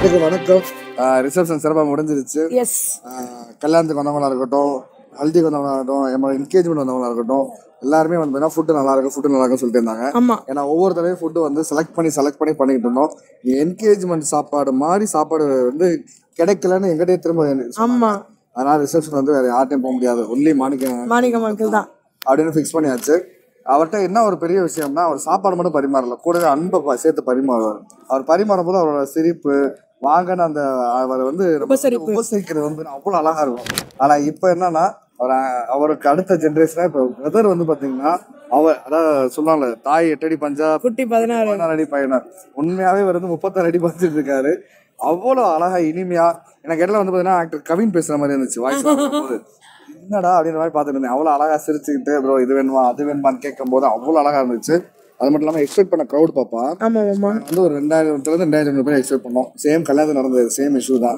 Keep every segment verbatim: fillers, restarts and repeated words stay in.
இதுக்கு வணக்கம். ரிசப்ஷன் சிறப்பாக முடிஞ்சிருச்சு. எஸ், கல்யாணத்துக்கு வந்தவங்களா இருக்கட்டும், ஹல்திக்கு வந்தவங்களா இருக்கட்டும், என்னோட என்கேஜ்மெண்ட் வந்தவங்களா இருக்கட்டும், எல்லாருமே வந்து பார்த்தீங்கன்னா ஃபுட்டு நல்லா இருக்கும் ஃபுட்டு நல்லா இருக்குன்னு சொல்லிட்டு இருந்தாங்க. ஆமா. ஏன்னா ஒவ்வொரு தடவையும் ஃபுட்டு வந்து செலக்ட் பண்ணி செலக்ட் பண்ணி பண்ணிக்கிட்டு இருந்தோம். என்கேஜ்மெண்ட் சாப்பாடு மாதிரி சாப்பாடு வந்து கிடைக்கலன்னு எங்கிட்டே திரும்ப ஆமா. அதனால ரிசப்ஷன் வந்து வேற யார்ட்டையும் போக முடியாது, ஒன்லி மாணிக்க மாணிக்க மக்கள் தான் அப்படின்னு ஃபிக்ஸ் பண்ணியாச்சு. அவர்கிட்ட என்ன ஒரு பெரிய விஷயம்னா, அவர் சாப்பாடு மட்டும் பரிமாறல, கூடவே அன்பை சேர்த்து பரிமாறுவார். அவர் பரிமாறும் போது அவரோட சிரிப்பு வாங்கன்னு அந்த அவர் வந்து உபசரிக்கிறது வந்து அவ்வளோ அழகா இருக்கும். ஆனா இப்ப என்னன்னா, அவர் அவருக்கு அடுத்த ஜென்ரேஷனா இப்ப பிரதர் வந்து பாத்தீங்கன்னா, அவர் அதாவது சொன்னால தாய் எட்டு அடி பஞ்சா குட்டி பதினாறு பதினாறு அடி பையனார். உண்மையாவே இவர் வந்து முப்பத்தாறு அடி பஞ்சிட்டு இருக்காரு. அவ்வளோ அழகா இனிமையா. எனக்கு இடத்துல வந்து பாத்தீங்கன்னா ஆக்டர் கவின் பேசுற மாதிரி இருந்துச்சு வாய்ஸ் போது. என்னடா அப்படின்ற மாதிரி பார்த்துட்டு இருந்தேன். அவ்வளோ அழகா சிரிச்சுக்கிட்டு ப்ரோ இது வேணுமா அது வேணுமான்னு கேட்கும் போது அவ்வளோ அழகா இருந்துச்சு. அது மட்டும் இல்லாமல் எக்ஸ்பெக்ட் பண்ண க்ரௌட் பாப்பா வந்து ஒரு ரெண்டாயிரத்துலேருந்து ரெண்டாயிரத்தி பேர் எக்ஸ்பெக்ட் பண்ணோம். சேம் கல்யாணத்தில் நடந்தது, சேம் இஷ்யூ தான்.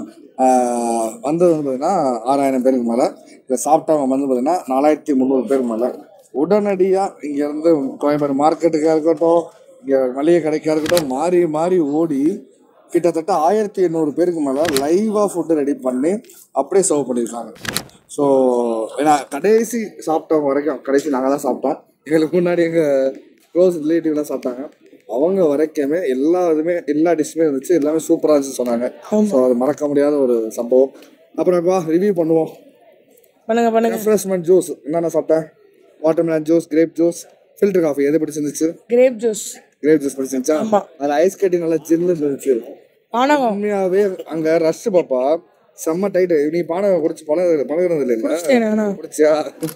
வந்தது வந்து பார்த்தீங்கன்னா ஆறாயிரம் பேருக்கு மேலே. இதை சாப்பிட்டவங்க வந்து பார்த்தீங்கன்னா நாலாயிரத்தி முந்நூறு பேருக்கு மேலே. உடனடியாக இங்கேருந்து கோயம்பேடு மார்க்கெட்டுக்காக இருக்கட்டும், இங்கே மளிகை கடைக்காக இருக்கட்டும், மாறி மாறி ஓடி கிட்டத்தட்ட ஆயிரத்தி எண்ணூறு பேருக்கு மேலே லைவாக ஃபுட்டு ரெடி பண்ணி அப்படியே சர்வ் பண்ணியிருக்காங்க. ஸோ ஏன்னா கடைசி சாப்பிட்டவங்க வரைக்கும், கடைசி நாங்கள் தான் சாப்பிட்டோம், எங்களுக்கு முன்னாடி எங்கள் க்ளோஸ் ரிலேட்டிவ்லாம் சாப்பிட்டாங்க. அவங்க வரைக்குமே எல்லா இதுவுமே எல்லா டிஷ்ஷுமே இருந்துச்சு, எல்லாமே சூப்பராக இருந்துச்சு சொன்னாங்க. ஸோ அது மறக்க முடியாத ஒரு சம்பவம். அப்புறம் இப்போ ரிவ்யூ பண்ணுவோம். பண்ணுங்க பண்ணுங்க. ரெஃப்ரெஷ்மெண்ட் ஜூஸ் என்னென்ன சாப்பிட்டேன்? Watermelon juice, grape juice, filter coffee. எது பிடிச்சிருந்துச்சு? Grape juice. கிரேப் ஜூஸ் பிடிச்சிருந்துச்சா? அதில் ஐஸ் கட்டி நல்லா ஜில்லுன்னு இருந்துச்சு. உண்மையாகவே அங்கே ரஷ் பாப்பா செம்ம டைட்டு. நீ பானகம் குடிச்சு பழக பழகிறது இல்லைங்களா? குடிச்சியா?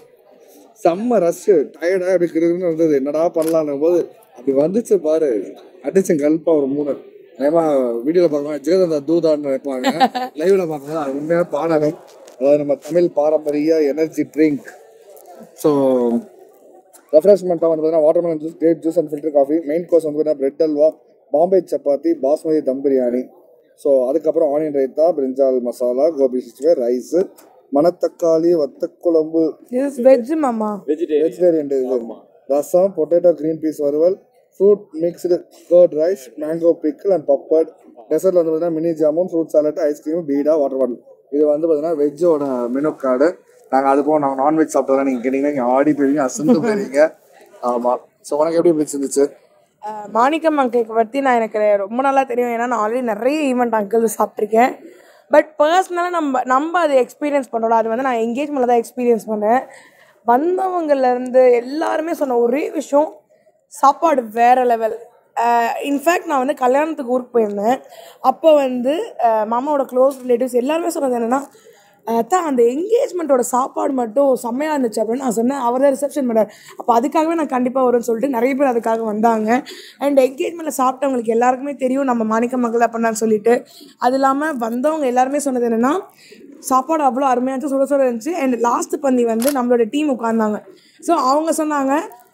செம்ம ரஷ்ஷு, டயர்டாக அப்படி கிருன்னு இருந்தது. என்னடா பண்ணலான்னும் போது அப்படி வந்துச்சு பாரு, அடிச்சேன் கல்ப்பா ஒரு மூணு. ஏமா வீடியோவில் பார்க்கலாம் ஜெகதந்தா தூதான்னு வைப்பாங்க, லைவ்ல பார்க்கலாம். அது உண்மையாக பானகம், அதாவது நம்ம தமிழ் பாரம்பரிய எனர்ஜி ட்ரிங்க். ஸோ ரெஃப்ரெஷ்மெண்ட்டாக வந்து பார்த்தீங்கன்னா watermelon juice, grape juice and filter coffee. Main course வந்து பார்த்தீங்கன்னா பிரெட் அல்வா, பாம்பே சப்பாத்தி, பாஸ்மதி தம் பிரியாணி. ஸோ அதுக்கப்புறம் onion raita, brinjal masala, gobi sixty rice, மணத்தக்காளி வத்தக்குழம்பு, வெஜ் மாமா vegetarian rasam, potato green peas வறுவல், fruit mixed curd rice, mango pickle and papad. டெசர்ட்ல வந்து பார்த்தீங்கன்னா mini jamun, fruit salad, ice cream, beeda, water bottle. இது வந்து பார்த்தீங்கன்னா வெஜ்ஜோட மெனு கார்டு. நாங்கள் அது போக நாங்கள் நான்வெஜ் சாப்பிட்டதா நீங்கள் கேட்டீங்கன்னா நீங்கள் ஆடி போயிருவீங்க, அசந்து போயிருவீங்க. ஆமாம். ஸோ உனக்கு எப்படி பிடிச்சிருந்துச்சு? மாணிக்கம் அங்கிளுக்கு பற்றி நான் எனக்கு ரொம்ப நல்லா தெரியும். ஏன்னா நான் ஆல்ரெடி நிறைய ஈவெண்ட் அங்கிள் சாப்பிட்ருக்கேன். பட் பர்சனலாக நம்ம நம்ம அதை எக்ஸ்பீரியன்ஸ் பண்ணோம். அது வந்து நான் என்கேஜ்மெண்ட்டில் தான் எக்ஸ்பீரியன்ஸ் பண்ணேன். வந்தவங்கலேருந்து எல்லாருமே சொன்ன ஒரே விஷயம், சாப்பாடு வேறு லெவல். இன்ஃபேக்ட் நான் வந்து கல்யாணத்துக்கு ஊருக்கு போயிருந்தேன். அப்போ வந்து மாமாவோட க்ளோஸ் ரிலேட்டிவ்ஸ் எல்லாருமே சொன்னது என்னென்னா, தான் அந்த என்கேஜ்மெண்ட்டோட சாப்பாடு மட்டும் செம்மையாக இருந்துச்சு அப்படின்னு நான் சொன்னேன். அவர் தான் ரிசப்ஷன் பண்ணார். அப்போ அதுக்காகவே நான் கண்டிப்பாக வரும்னு சொல்லிட்டு நிறைய பேர் அதுக்காக வந்தாங்க. அண்ட் என்கேஜ்மெண்ட்டில் சாப்பிட்டவங்களுக்கு எல்லாருக்குமே தெரியும் நம்ம மாணிக்க மக்கள் தான் பண்ணான்னு சொல்லிட்டு. அது இல்லாமல் வந்தவங்க எல்லாருமே சொன்னது என்னென்னா, சாப்பாடு அவ்வளோ அருமையாக இருந்துச்சு, சுட சுட இருந்துச்சு. அண்ட் லாஸ்ட்டு பந்தி வந்து நம்மளோட டீம் உட்காந்தாங்க. ஸோ அவங்க சொன்னாங்க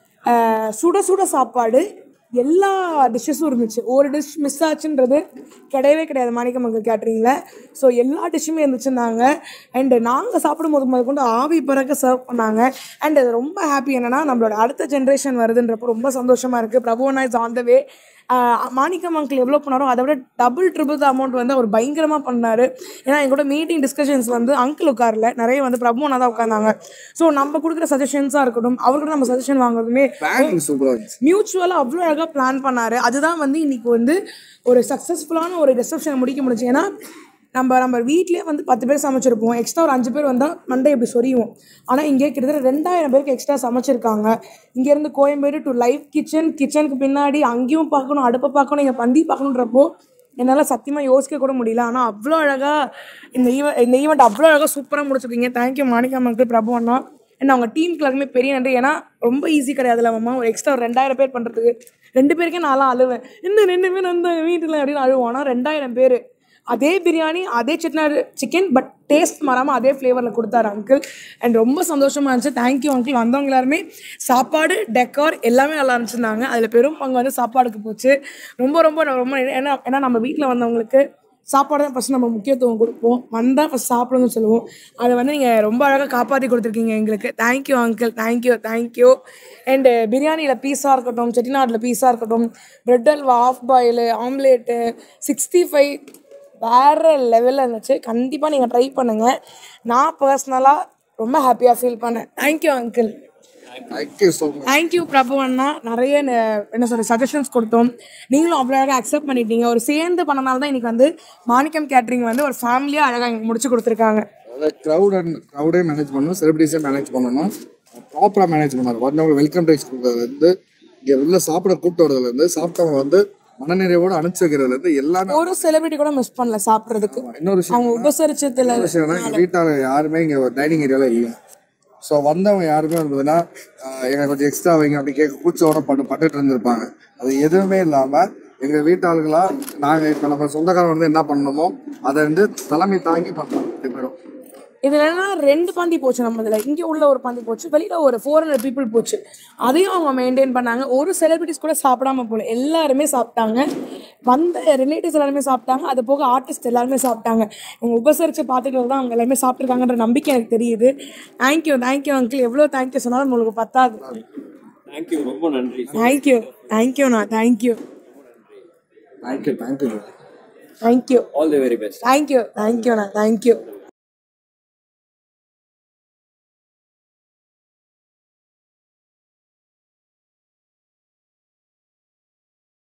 சுட சுட சாப்பாடு எல்லா டிஷ்ஷஸும் இருந்துச்சு, ஒரு டிஷ் மிஸ் ஆச்சுன்றது கிடையவே கிடையாது மாணிக்க மக்கள் கேட்ரிங்கில். ஸோ எல்லா டிஷ்ஷுமே இருந்துச்சுன்னாங்க. அண்டு நாங்கள் சாப்பிடும் போது முதல் கொண்டு ஆவி பறக்க சர்வ் பண்ணாங்க. அண்ட் அது ரொம்ப ஹாப்பி. என்னென்னா நம்மளோட அடுத்த ஜென்ரேஷன் வருதுன்றப்போ ரொம்ப சந்தோஷமாக இருக்குது. பிரபு அண்ணா is on the way. Manickam uncle எவ்வளோ பண்ணாரோ அதை விட டபுள் ட்ரிபிள் த அமௌண்ட் வந்து அவர் பயங்கரமாக பண்ணார். ஏன்னா எங்களோட மீட்டிங் டிஸ்கஷன்ஸ் வந்து அங்கிள் உட்காரல, நிறைய வந்து பிரபு அண்ணா தான் உட்காந்தாங்க. ஸோ நம்ம கொடுக்குற சஜஷன்ஸாக இருக்கட்டும், அவர்கிட்ட நம்ம சஜஷன் வாங்குறதுமே மியூச்சுவலாக அவ்வளோ அழகாக பிளான் பண்ணார். அதுதான் வந்து இன்னைக்கு வந்து ஒரு சக்ஸஸ்ஃபுல்லான ஒரு ரிசப்ஷனை முடிக்க முடிச்சு. ஏன்னா நம்ம நம்ம வீட்லேயே வந்து பத்து பேர் சமைச்சிருப்போம், எக்ஸ்ட்ரா ஒரு அஞ்சு பேர் வந்தால் மண்டை இப்படி சொரியும். ஆனால் இங்கே கிட்டத்தட்ட ரெண்டாயிரம் பேருக்கு எக்ஸ்ட்ரா சமைச்சிருக்காங்க. இங்கேருந்து கோயம்பேடு டு லைவ் கிச்சன், கிச்சனுக்கு பின்னாடி அங்கேயும் பார்க்கணும், அடுப்பை பார்க்கணும், இங்கே பந்தி பார்க்கணுன்றப்போ என்னால் சத்தியமாக யோசிக்க கூட முடியல. ஆனால் அவ்வளோ அழகாக இந்த ஈவெண்ட் இந்த ஈவெண்ட் அவ்வளோ அழகாக சூப்பராக முடிச்சிருக்கீங்க. தேங்க்யூ மாணிக்க மக்கள், பிரபு அண்ணா. ஏன்னா அவங்க டீமுக்கு எல்லாருமே பெரிய நன்றி. ஏன்னா ரொம்ப ஈஸி கிடையாதுல்ல மாமா, ஒரு எக்ஸ்ட்ரா ஒரு ரெண்டாயிரம் பேர் பண்ணுறதுக்கு. ரெண்டு பேருக்கே நான்லாம் அழுவேன், இன்னும் ரெண்டு பேர் அந்த வீட்டில் அப்படின்னு அழுவோம். ஆனால் ரெண்டாயிரம் பேர் அதே பிரியாணி, அதே செட்டிநாடு சிக்கன், பட் டேஸ்ட் மாறாமல் அதே ஃப்ளேவரில் கொடுத்தாரு அங்கிள். அண்ட் ரொம்ப சந்தோஷமாக இருந்துச்சு. Thank you uncle. வந்தவங்க எல்லாருமே சாப்பாடு, டெக்கார் எல்லாமே நல்லா இருந்துச்சுருந்தாங்க. அதில் பெரும் பங்கு வந்து சாப்பாடுக்கு போச்சு. ரொம்ப ரொம்ப ரொம்ப ஏன்னா ஏன்னா நம்ம வீட்டில் வந்தவங்களுக்கு சாப்பாடு தான் ஃபஸ்ட் நம்ம முக்கியத்துவம் கொடுப்போம். வந்தால் ஃபஸ்ட் சாப்பிடுங்கன்னு சொல்லுவோம். அதை வந்து நீங்கள் ரொம்ப அழகாக காப்பாற்றி கொடுத்துருக்கீங்க எங்களுக்கு. Thank you uncle, thank you thank you. And பிரியாணியில் பீஸாக இருக்கட்டும், செட்டிநாட்டில் பீஸாக இருக்கட்டும், bread halwa, half boil, omelette, sixty five வேற லெவலில் இருந்துச்சு. கண்டிப்பாக நீங்கள் ட்ரை பண்ணுங்கள். நான் பர்சனலாக ரொம்ப ஹாப்பியாக ஃபீல் பண்ணேன். Thank you uncle. Thank you so much. Thank you Prabhu அண்ணா. நிறைய ந- என்ன சொல்ற சஜஷன்ஸ் கொடுத்தோம். நீங்களும் அவ்வளோ அழகாக அக்செப்ட் பண்ணிட்டீங்க. ஒரு சேர்ந்து பண்ணனால தான் இன்னைக்கு வந்து மாணிக்கம் கேட்ரிங் வந்து ஒரு ஃபேமிலியாக அழகாக எங்களுக்கு முடிச்சு கொடுத்துருக்காங்க. அதாவது க்ரௌட் அண்ட் க்ரௌடே மேனேஜ் பண்ணணும், செலிபிரிட்டிஸே மேனேஜ் பண்ணணும், ப்ராப்பராக மேனேஜ் பண்ணாரு. வந்தவங்க வெல்கம் ரைஸ் கொடுக்கறதுலேருந்து இங்கே உள்ள சாப்பிட கூப்பிட்டு வரதுலேருந்து சாப்பிட்டவங்க வந்து மனநிறைவோடு அனுப்பிச்சு வைக்கிறதுலேருந்து எல்லாமே. ஒரு செலிபிரிட்டி கூட மிஸ் பண்ணல சாப்பிட்றதுக்கு. இன்னொரு விஷயம் அவங்க உபசரிச்சதுல இன்னொரு விஷயம்னா எங்கள் வீட்டால் யாருமே இங்கே டைனிங் ஏரியாவில் இல்லை. ஸோ வந்தவங்க யாருமே இருந்ததுன்னா எங்களுக்கு கொஞ்சம் எக்ஸ்ட்ரா வைங்க அப்படி கேட்க கூச்சோட பட்டு பட்டுட்டு இருந்திருப்பாங்க. அது எதுவுமே இல்லாமல் எங்கள் வீட்டாளுகளாக நாங்கள் இப்போ நம்ம சொந்தக்காரங்க வந்து என்ன பண்ணணுமோ அதை வந்து தலைமை தாங்கி பண்ணோம் ரெண்டு பேரும். இதுல என்னன்னா ரெண்டு பந்தி போச்சு. நம்ம இதுல இங்க உள்ள ஒரு பந்தி போச்சு, வெளியில ஒரு ஃபோர் ஹண்ட்ரட் பீப்புள் போச்சு. அதையும் அவங்க மெயின்டைன் பண்ணாங்க. ஒரு செலிபிரிட்டிஸ் கூட சாப்பிடாம போல, எல்லாருமே சாப்பிட்டாங்க. வந்த ரிலேட்டிவ்ஸ் எல்லாருமே சாப்பிட்டாங்க. அது போக ஆர்டிஸ்ட் எல்லாருமே சாப்பிட்டாங்க. இவங்க உபசரிச்சு பார்த்துட்டு தான் அவங்க எல்லாருமே சாப்பிட்ருக்காங்கன்ற நம்பிக்கை எனக்கு தெரியுது. Thank you thank you uncle. எவ்வளோ தேங்க்யூ சொன்னாலும் உங்களுக்கு பத்தாது. தேங்க்யூ, ரொம்ப நன்றி. தேங்க்யூ தேங்க்யூண்ணா. Thank you thank you thank you thank you all the very best. Thank you தேங்க்யூண்ணா. தேங்க்யூ.